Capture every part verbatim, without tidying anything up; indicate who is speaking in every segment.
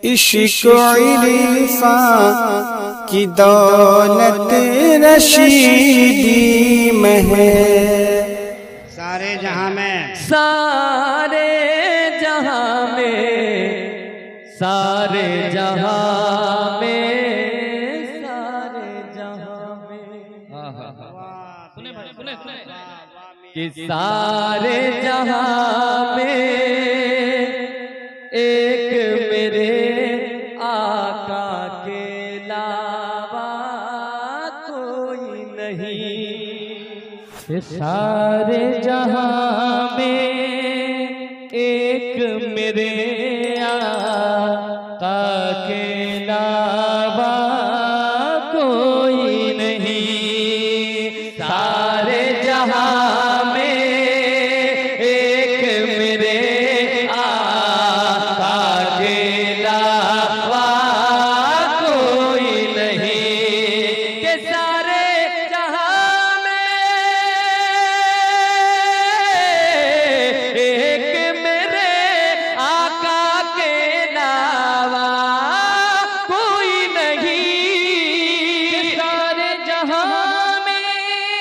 Speaker 1: इश्क इरफा की दौलत रशीदी में है।
Speaker 2: सारे जहां में
Speaker 3: सारे जहां में सारे जहां में सारे जहां में
Speaker 2: सुने भाई सुने सुने
Speaker 3: कि सारे जहां में एक मेरे आका के अलावा कोई नहीं। सारे जहां में एक मेरे आका के अलावा कोई नहीं। सारे जहां में एक मेरे आका के अलावा कोई नहीं। के सारे जहां में एक मेरे आका के अलावा कोई नहीं। सारे जहां में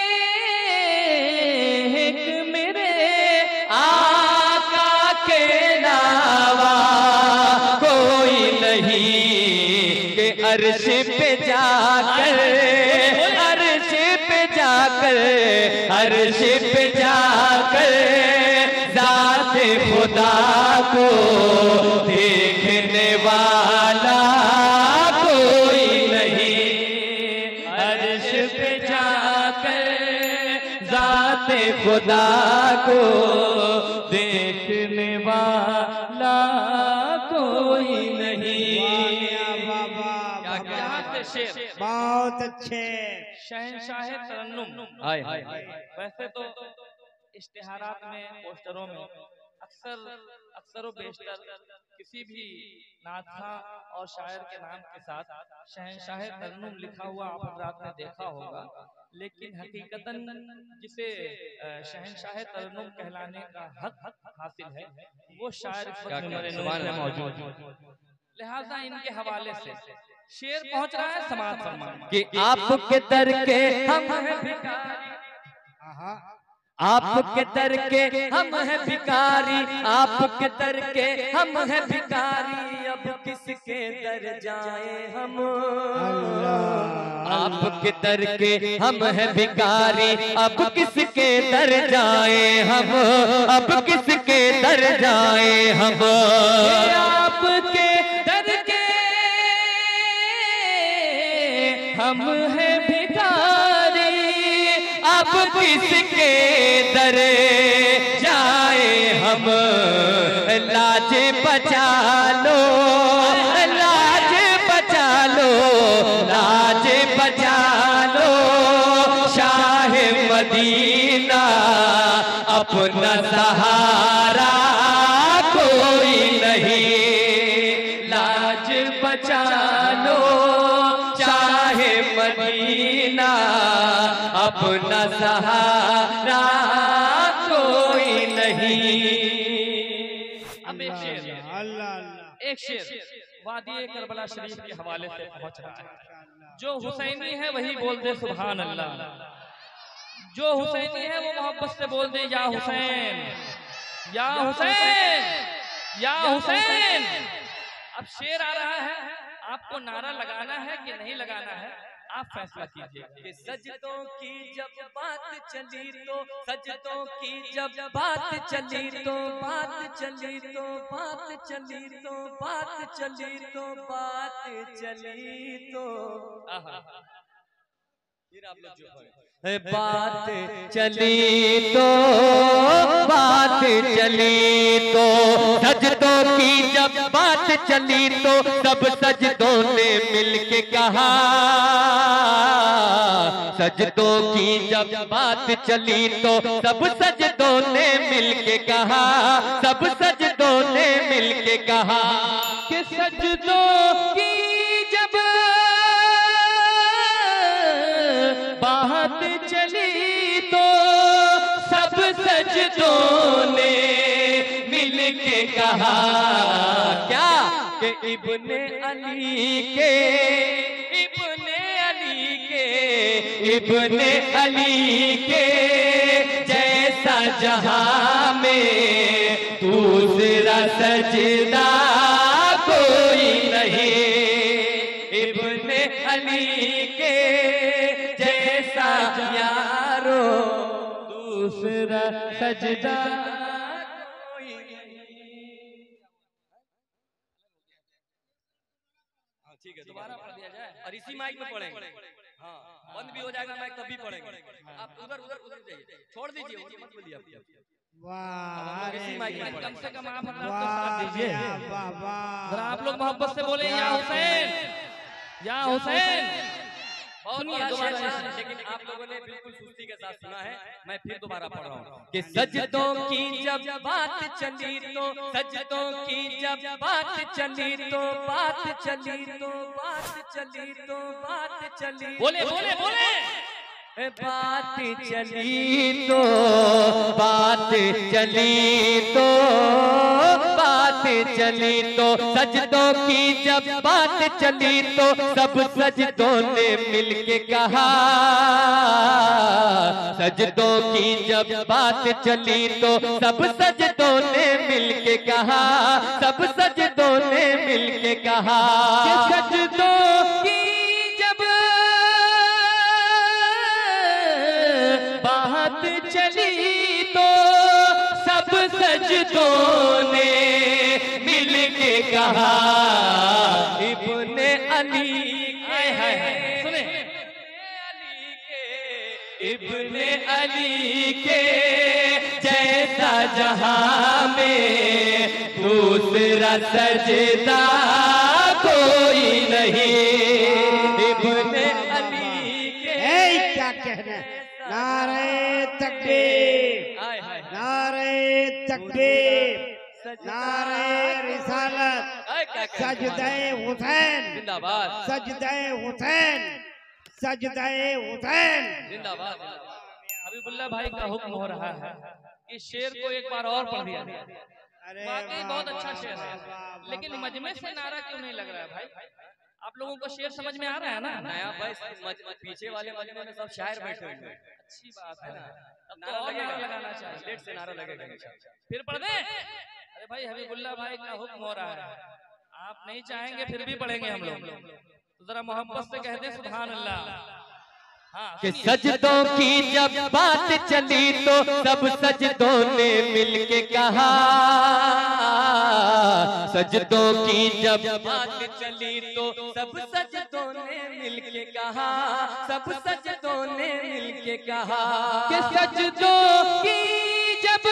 Speaker 3: एक मेरे आका के अलावा कोई नहीं। के अर्श पे जाकर अर्श पे जाकर अर्श पे जाकर ज़ात खुदा को देखने वाला कोई नहीं। अर्श पे जाकर ज़ात खुदा को देखने वाला कोई नहीं।
Speaker 2: बहुत अच्छे
Speaker 4: शहंशाह तरन्नुम।
Speaker 3: हाय हाय
Speaker 4: वैसे तो इश्तिहारात में, पोस्टरों में अक्सर अक्सर व बेशतर किसी भी नाथा और शायर के नाम के साथ शहंशाह तरन्नुम लिखा हुआ आप हज़रात ने देखा होगा, लेकिन हकीकतन जिसे शहंशाह तरन्नुम कहलाने का हक हासिल है वो शायर इस वक्त मेरे नूर में मौजूद है। लिहाजा इनके हवाले से शेर पहुंच रहा है समाज फरमान
Speaker 3: कि आपके दर के हम हैं भिखारी, आपके दर के हम हैं भिखारी, आपके दर के हम हैं भिखारी। अब किसके दर जाए हम, आपके दर के हम हैं भिखारी। अब किसके दर जाए हम, अब किसके दर जाए हम। आपके दर के हम हैं भिखारी, अब किसके दर जाए हम। लाज बचा लो, लाज बचा लो, लाज बचा लो, शाह मदीना अपना सहारा कोई नहीं। लाज बचा लो चाहे मदीना अपना सहारा कोई नहीं।
Speaker 4: अब एक शेर
Speaker 2: अल्लाह अल्लाह
Speaker 4: एक शेर वादी करबला शरीफ के हवाले से पहुंच रहा है। जो हुसैनी है वही बोल दे सुभान अल्लाह, जो हुसैनी है वो मोहब्बत से बोल दे या हुसैन या हुसैन या हुसैन। अब शेर आ रहा है, आपको नारा लगाना है कि नहीं लगाना है, आप फैसला कीजिए।
Speaker 3: कि सजदों की जब बात चली तो, सजदों की जब बात चली तो, बात चली तो, बात चली तो, बात चली तो, बात चली तो, फिर आप लोग जो बात चली तो, बात चली तो, सजदों की जब बात चली तो सब सजदों ने मिलके कहा। सजदों की जब बात चली तो सब सजदों ने मिलके कहा, सब सजदों ने मिलके कहा कि सजदों की जब बात चली तो सब सजदों ने मिलके कहा। क्या के इब्ने अली के इब्ने अली के इब्ने अली के जैसा जहां में दूसरा सजदा कोई नहीं। इब्ने अली के जैसा यारो दूसरा सजदा कोई नहीं। ठीक है, दोबारा पढ़ दिया जाए और इसी माइक में पढ़ेंगे। हाँ, बंद भी हो जाएगा माइक तब भी पढ़ेंगे। आप उधर उधर उधर जाइए, छोड़ दीजिए, मत बोलिए आप।
Speaker 2: वाह,
Speaker 3: इसी माइक में
Speaker 4: कम से कम आप अपना
Speaker 2: वाह,
Speaker 4: दीजिए।
Speaker 2: वाह, वाह।
Speaker 4: जरा आप लोग मोहब्बत से बोले या हुसैन, या हुसैन।
Speaker 3: बहुत
Speaker 4: सुनिए
Speaker 3: बड़ा
Speaker 4: दोबारा
Speaker 3: शेर है,
Speaker 4: से।
Speaker 3: लेकिन आप लोगों ने बिल्कुल सुस्ती के साथ सुना है। मैं फिर दोबारा पढ़ रहा हूँ कि सजदों की जब बात चली तो सजदों की जब बात चली तो बात चली तो बात चली तो बात चली
Speaker 4: बोले बोले बोले
Speaker 3: बात चली तो बात चली तो बात चली तो सजदों की जब बात चली तो सब सजदों ने मिलके कहा। सजदों की जब बात चली तो सब सजदों ने मिलके कहा। सब सजदों ने मिलके कहा कि सजदों की जब बात चली तो सब सजदों ने मिल के कहा इब्ने अली के है। सुने, अली के इब्ने अली के जैसा जहां में दूसरा सजदा कोई नहीं। इब्ने अली के
Speaker 2: ए, क्या कहना है? नारे तकबीर, नारे तकबीर, नारे रिसालत, सजदे हुसैन
Speaker 3: जिंदाबाद,
Speaker 2: सजदे हुसैन, सजदे हुसैन
Speaker 3: जिंदाबाद।
Speaker 4: हबीबुल्लाह भाई का हुक्म हो रहा है कि शेर को एक बार और पढ़ दिया जाए।
Speaker 2: अरे
Speaker 4: वाकई
Speaker 2: वाह,
Speaker 4: बहुत
Speaker 2: वाह,
Speaker 4: अच्छा शेर
Speaker 2: वाह,
Speaker 4: है,
Speaker 2: वाह, वाह,
Speaker 4: लेकिन
Speaker 2: वाह,
Speaker 4: मजमे से नारा क्यों नहीं लग रहा है भाई? आप लोगों को शेर समझ में आ रहा है ना?
Speaker 3: नया भाई मज- पीछे वाले मजमे में सब शायर बैठे हुए हैं।
Speaker 4: अच्छी बात है ना, तब तो
Speaker 3: नारा
Speaker 4: और नारा
Speaker 3: लगेगा,
Speaker 4: लगाना चाहिए।
Speaker 3: लेट से नारा लगेगा।
Speaker 4: फिर पढ़ दें? अरे भाई हबीबुल्लाह भाई का हुक्म हो रहा है, आप नहीं चाहेंगे फिर भी पढ़ेंगे हम लोग। तो जरा मोहब्बत से कह दे सुभान अल्लाह। हाँ,
Speaker 3: कि
Speaker 4: सुनिए।
Speaker 3: सजदों की जब बात चली तो सब सजदों ने मिलके कहा। सजदों की जब बात चली तो सब सजदों ने मिलके कहा। सब सजदों ने मिलके कहा कि सजदों की जब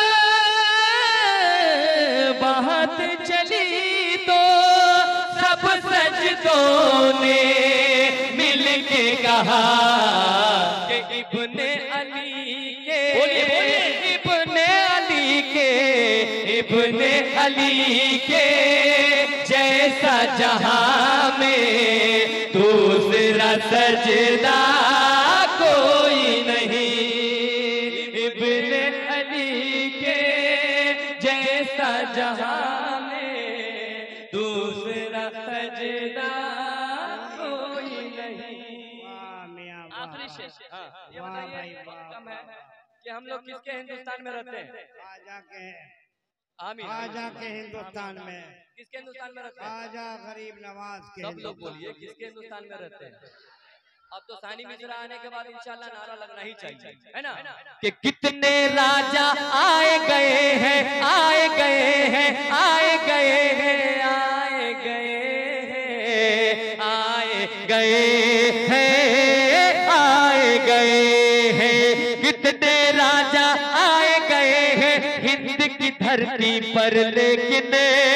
Speaker 3: बात चली तो सब सजदों ने मिलके कहा कि इब्ने अली के इब्ने अली के इब्ने अली के जैसा जहां में दूसरा सजदा कोई नहीं। इब्ने अली के जैसा जहां में दूसरा सजदा कोई नहीं।
Speaker 2: वाह मियां, वाह,
Speaker 4: आखिरी शेर। ये
Speaker 2: वाह
Speaker 4: बताइए
Speaker 2: भाई, वाह,
Speaker 4: कम है
Speaker 3: कि हम लोग किसके हिंदुस्तान में रहते हैं?
Speaker 2: आजा के
Speaker 3: आमीन।
Speaker 2: आजा के हिंदुस्तान में,
Speaker 3: किसके हिंदुस्तान में रहते हैं?
Speaker 2: आजा गरीब नवाज के
Speaker 3: सब लोग
Speaker 2: हिंदुस्तान
Speaker 3: बोलिए किसके हिंदुस्तान में रहते हैं? अब तो सानी मिश्रा आने के बाद इंशाल्लाह नारा लगना ही चाहिए, है ना? कि कितने राजा आए गए हैं, आए गए हैं, आए गए हैं, आए गए हैं, आए गए हैं, आए गए हैं। कितने राजा आए गए हैं हिंद की धरती पर, लेकिन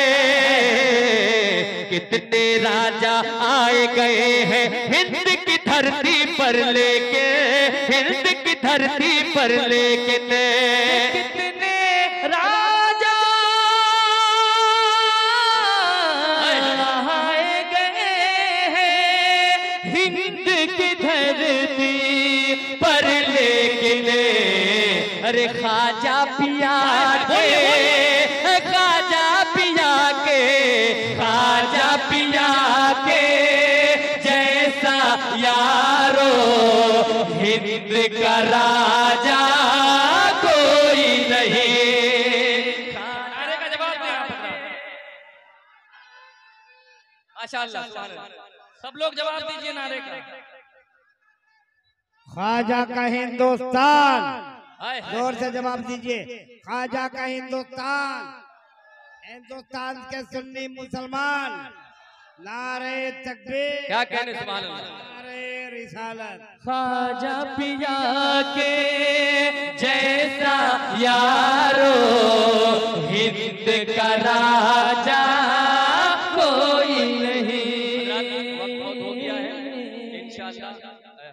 Speaker 3: कितने राजा आए गए हैं हिंद की धरती पर, लेके हिंद की धरती पर, लेकिन कितने राजा आए गए हैं हिंद की धरती पर, लेकिन अरे ख्वाजा पिया के, ख्वाजा पिया के, हिंद का राजा कोई नहीं।
Speaker 4: नारे का जवाब दें आप।
Speaker 3: माशाअल्लाह,
Speaker 4: सब लोग जवाब दीजिए नारे का।
Speaker 2: ख्वाजा का हिंदुस्तान,
Speaker 3: हाय हाय।
Speaker 2: जोर से जवाब दीजिए। ख्वाजा का हिंदुस्तान, हिंदुस्तान के सुन्नी मुसलमान, नारे तकबीर,
Speaker 3: क्या कहने सुभान अल्लाह।
Speaker 2: नारे रिसालत।
Speaker 3: ख्वाजा पिया के जैसा यार